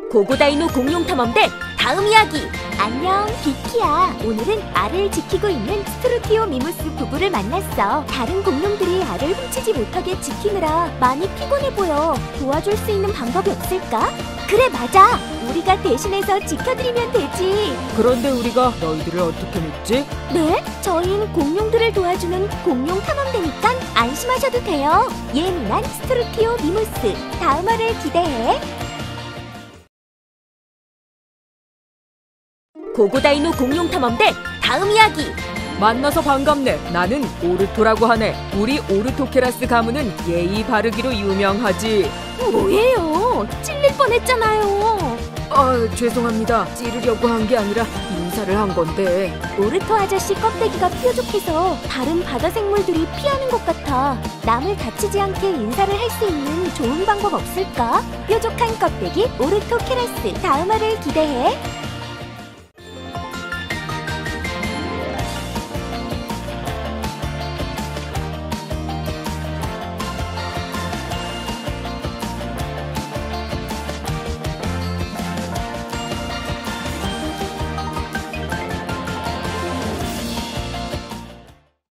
고고다이노 공룡탐험대 다음 이야기. 안녕, 비키야. 오늘은 알을 지키고 있는 스트루티오 미무스 부부를 만났어. 다른 공룡들이 알을 훔치지 못하게 지키느라 많이 피곤해 보여. 도와줄 수 있는 방법이 없을까? 그래, 맞아. 우리가 대신해서 지켜드리면 되지. 그런데 우리가 너희들을 어떻게 믿지? 네? 저흰 공룡들을 도와주는 공룡 탐험대니까 안심하셔도 돼요. 예민한 스트루티오 미무스. 다음 화를 기대해. 고고다이노 공룡탐험대 다음 이야기. 만나서 반갑네. 나는 오르토라고 하네. 우리 오르토케라스 가문은 예의 바르기로 유명하지. 뭐예요? 찔릴 뻔했잖아요. 죄송합니다. 찌르려고 한 게 아니라 인사를 한 건데. 오르토 아저씨 껍데기가 뾰족해서 다른 바다 생물들이 피하는 것 같아. 남을 다치지 않게 인사를 할 수 있는 좋은 방법 없을까? 뾰족한 껍데기 오르토케라스. 다음 화를 기대해.